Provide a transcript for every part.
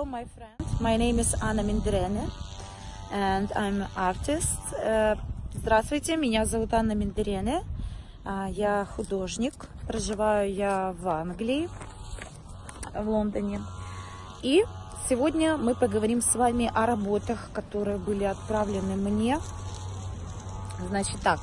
Hello, my friend. My name is Anna Menderene, and I'm an artist. Здравствуйте, меня зовут Анна Мендерене. Я художник. Проживаю я в Англии, в Лондоне. И сегодня мы поговорим с вами о работах, которые были отправлены мне. Значит так.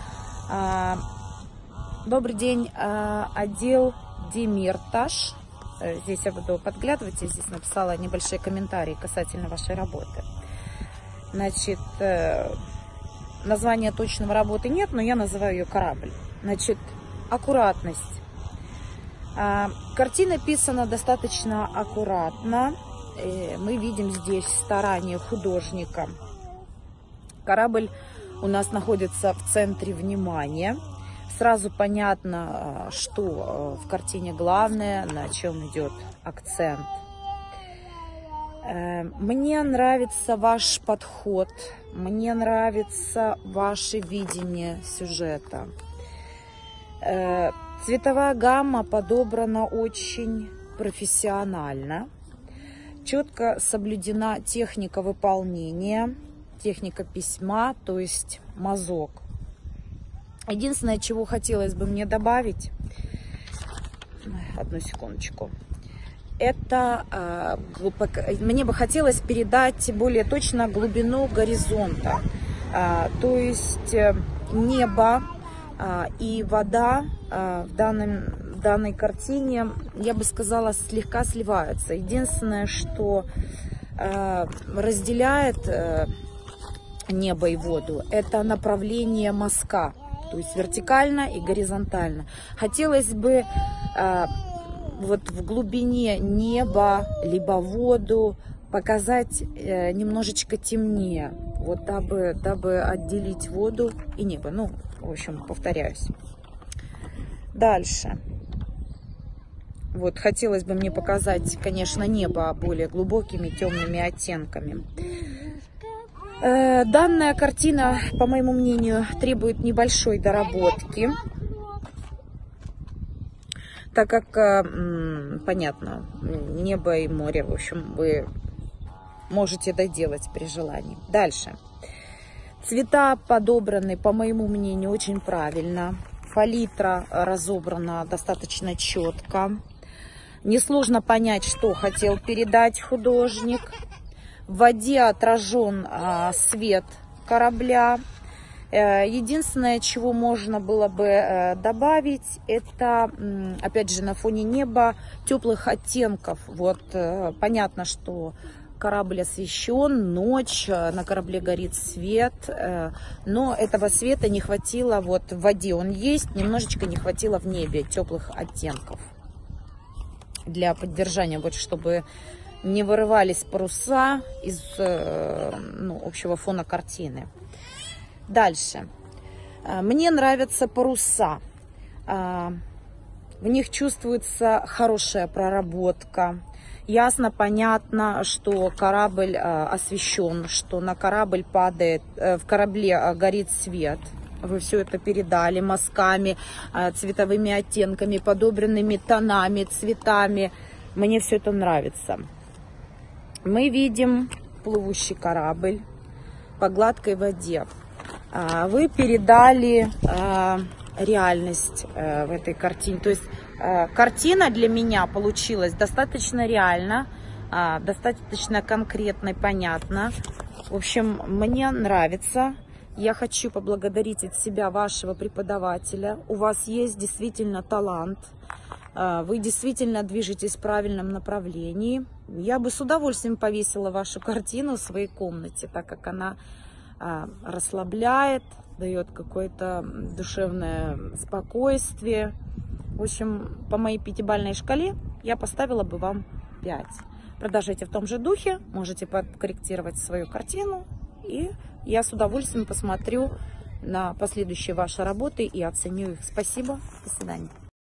Добрый день, отдел Демиртаж. Здесь я буду подглядывать, я здесь написала небольшие комментарии касательно вашей работы. Значит, названия точного работы нет, но я называю ее «Корабль». Значит, аккуратность. Картина писана достаточно аккуратно. Мы видим здесь старание художника. Корабль у нас находится в центре внимания. Сразу понятно, что в картине главное, на чем идет акцент. Мне нравится ваш подход, мне нравится ваше видение сюжета. Цветовая гамма подобрана очень профессионально. Четко соблюдена техника выполнения, техника письма, то есть мазок. Единственное, чего хотелось бы мне добавить, одну секундочку, это мне бы хотелось передать более точно глубину горизонта, то есть небо и вода в данной картине, я бы сказала, слегка сливаются. Единственное, что разделяет небо и воду, это направление мазка. То есть вертикально и горизонтально. Хотелось бы вот в глубине неба, либо воду показать немножечко темнее. Вот дабы отделить воду и небо. Ну, в общем, повторяюсь. Дальше. Вот хотелось бы мне показать, конечно, небо более глубокими темными оттенками. Данная картина, по моему мнению, требует небольшой доработки, так как, понятно, небо и море, в общем, вы можете доделать при желании. Дальше. Цвета подобраны, по моему мнению, очень правильно. Палитра разобрана достаточно четко. Несложно понять, что хотел передать художник. В воде отражен свет корабля. Единственное, чего можно было бы добавить, это, опять же, на фоне неба теплых оттенков. Вот понятно, что корабль освещен, ночь, на корабле горит свет, но этого света не хватило, вот в воде он есть, немножечко не хватило в небе теплых оттенков для поддержания, вот чтобы не вырывались паруса из общего фона картины. Дальше. Мне нравятся паруса. В них чувствуется хорошая проработка. Ясно, понятно, что корабль освещен, что на корабль падает, в корабле горит свет. Вы все это передали мазками, цветовыми оттенками, подобранными тонами, цветами. Мне все это нравится. Мы видим плывущий корабль по гладкой воде. Вы передали реальность в этой картине. То есть картина для меня получилась достаточно реально, достаточно конкретно и понятно. В общем, мне нравится. Я хочу поблагодарить от себя вашего преподавателя. У вас есть действительно талант. Вы действительно движетесь в правильном направлении. Я бы с удовольствием повесила вашу картину в своей комнате, так как она расслабляет, дает какое-то душевное спокойствие. В общем, по моей 5-бальной шкале я поставила бы вам 5. Продолжайте в том же духе, можете подкорректировать свою картину, и я с удовольствием посмотрю на последующие ваши работы и оценю их. Спасибо, до свидания.